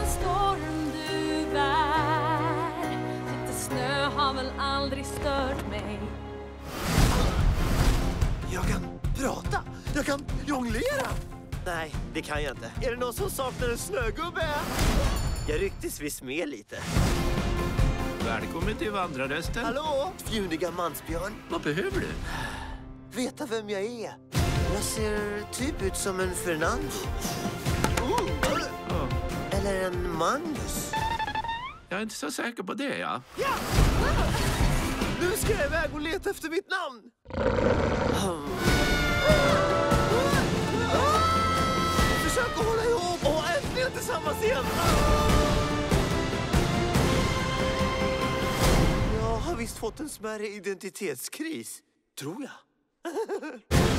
storm du bär. Lite snö har väl aldrig stört mig. Jag kan prata. Jag kan jonglera. Nej, det kan jag inte. Är det någon som saknar en snögubbe? Jag rycktes visst med lite. Välkommen till vandrarrösten. Hallå, fjuniga mansbjörn. Vad behöver du? Veta vem jag är. Jag ser typ ut som en Fernando. Eller en Magnus. Jag är inte så säker på det, ja. Ja! Nu ska jag iväg och leta efter mitt namn. Försök att hålla ihop och äntligen tillsammans igen. Jag har visst fått en smärre identitetskris, tror jag.